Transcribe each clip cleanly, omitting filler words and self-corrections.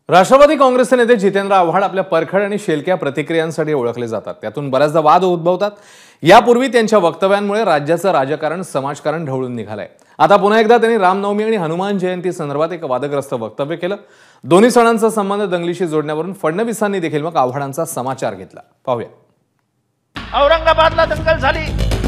राष्ट्रवादी काँग्रेसचे नेते जितेंद्र आव्हाड आपल्या परखड आणि शेलक्या प्रतिक्रियांसाठी ओळखले जातात। त्यातून बऱ्याचदा वाद उद्भवतात। यापूर्वी त्यांच्या वक्तव्यांमुळे राज्याचं राजकारण समाजकारण ढवळून निघालंय। आता पुन्हा एकदा त्यांनी रामनवमी आणि हनुमान जयंती संदर्भात एक वादग्रस्त वक्तव्य केलं। दोन्ही सणांचा संबंध दंगलीशी जोडण्यावरून फडणवीसांनी देखील मग आव्हाडांचा समाचार घेतला। पाहूया। औरंगाबादला दंगल झाली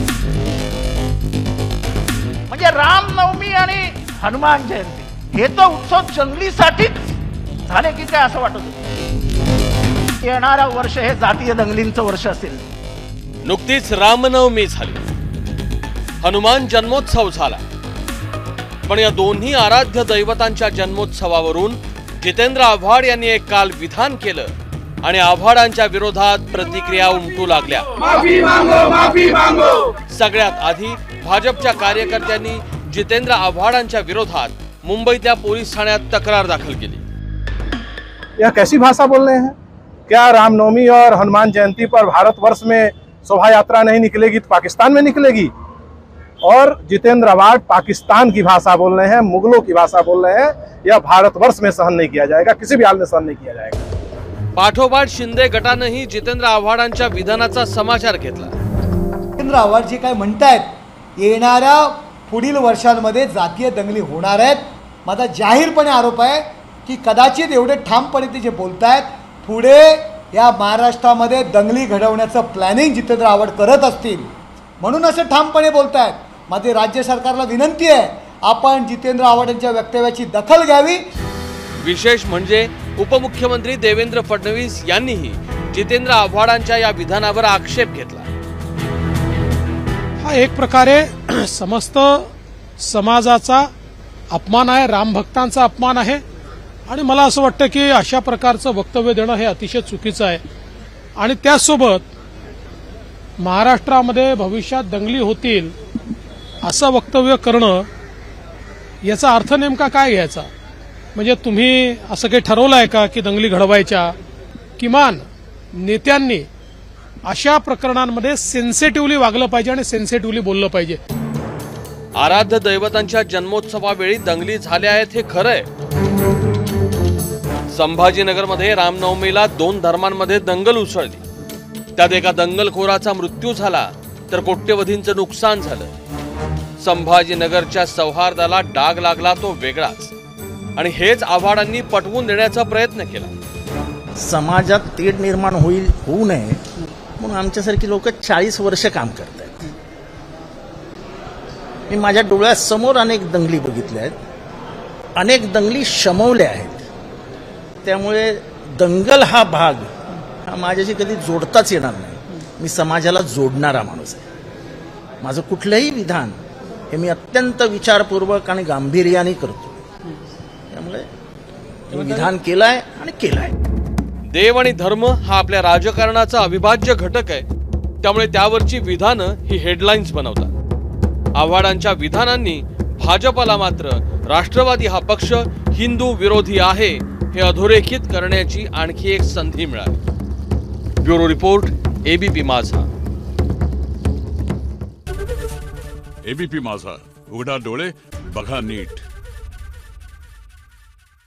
म्हणजे रामनवमी आणि हनुमान जयंती हे तो उत्सव जंगलीसाठीच झाले की काय असं वाटत होतं। येणारा वर्ष हे जातीय दंगलींचं वर्ष असेल। नुकतीच रामनवमी झाली, हनुमान जन्मोत्सव झाला, पण या दोन्ही आराध्य दैवतांच्या जन्मोत्सवावरून जितेंद्र आव्हाड यांनी एक काल विधान केलं आणि आव्हाडांच्या विरोधात प्रतिक्रिया उमटू लागल्या। माफी मांगो, माफी मांगो। सगळ्यात आधी भाजपच्या कार्यकर्त्यांनी जितेंद्र आव्हाडांच्या विरोधात मुंबईतल्या पोलीस ठाण्यात तक्रार दाखल केली। यह कैसी भाषा बोल रहे हैं? क्या रामनवमी और हनुमान जयंती पर भारतवर्ष में शोभा यात्रा नहीं निकलेगी तो पाकिस्तान में निकलेगी? और जितेंद्र आव्हाड पाकिस्तान की भाषा बोल रहे हैं, मुगलों की भाषा बोल रहे हैं। यह भारतवर्ष में सहन नहीं किया जाएगा, किसी भी हाल में सहन नहीं किया जाएगा। पाठोपाठ शिंदे गटानेही जितेंद्र आव्हाडांच्या विधानाचा समाचार घेतला। जितेंद्र आव्हाड जे काय म्हणतायत, येणाऱ्या पुढील वर्षांमध्ये जातीय दंगली होणार आहेत। माझा जाहीरपणे आरोप आहे की कदाचित एवढे ठामपणे ते जे बोलतायत, पुढे या महाराष्ट्रामध्ये दंगली घडवण्याचं प्लॅनिंग जितेंद्र आव्हाड करत असतील म्हणून असे ठामपणे बोलतायत। माझी राज्य सरकारला विनंती आहे, आपण जितेंद्र आव्हाडांच्या वक्तव्याची दखल घ्यावी। विशेष म्हणजे उपमुख्यमंत्री देवेंद्र फडणवीस यांनीही जितेंद्र आव्हाडांच्या या विधानावर आक्षेप घेतला। हा एक प्रकारे समस्त समाजाचा अपमान आहे, रामभक्तांचा अपमान आहे आणि मला असं वाटतं की अशा प्रकारचं वक्तव्य देणं हे अतिशय चुकीचं आहे। आणि त्याचसोबत महाराष्ट्रामध्ये भविष्यात दंगली होतील असं वक्तव्य करणं, याचा अर्थ नेमका काय घ्यायचा? म्हणजे तुम्ही असं काही ठरवलं आहे का की दंगली घडवायच्या? किमान नेत्यांनी अशा प्रकरणांमध्ये सेन्सिटिव्हली वागलं पाहिजे आणि सेन्सिटिव्हली बोललं पाहिजे। आराध्य दैवतांच्या जन्मोत्सवावेळी दंगली झाल्या आहेत हे खरंय। संभाजीनगरमध्ये रामनवमीला दोन धर्मांमध्ये दंगल उसळली, त्यात एका दंगलखोराचा मृत्यू झाला तर कोट्यवधींचं नुकसान झालं। संभाजीनगरच्या सौहार्दाला डाग लागला तो वेगळाच, आणि हेच आव्हाडांनी पटवून देण्याचा प्रयत्न केला। समाजात तेढ निर्माण होऊ नये म्हणून आमच्यासारखी लोक 40 वर्ष काम करत आहेत। मी माझ्या डोळ्यासमोर अनेक दंगली बघितल्या आहेत, अनेक दंगली शमवल्या आहेत। त्यामुळे दंगल हा भाग हा माझ्याशी कधी जोडताच येणार नाही। मी समाजाला जोडणारा माणूस आहे। माझं कुठलंही विधान हे मी अत्यंत विचारपूर्वक आणि गांभीर्याने करतो। त्यामुळे विधान केलंय आणि केलंय। देव आणि धर्म हा आपल्या राजकारणाचा अविभाज्य घटक आहे, त्यामुळे त्यावरची विधानं ही हेडलाईन्स बनवतात। आव्हाडांच्या विधानांनी भाजपला मात्र राष्ट्रवादी हा पक्ष हिंदू विरोधी आहे हे अधोरेखित करण्याची आणखी एक संधी मिळाली। Bureau report, ABP Majha. ABP Majha, उघडा डोळे बघा नीट।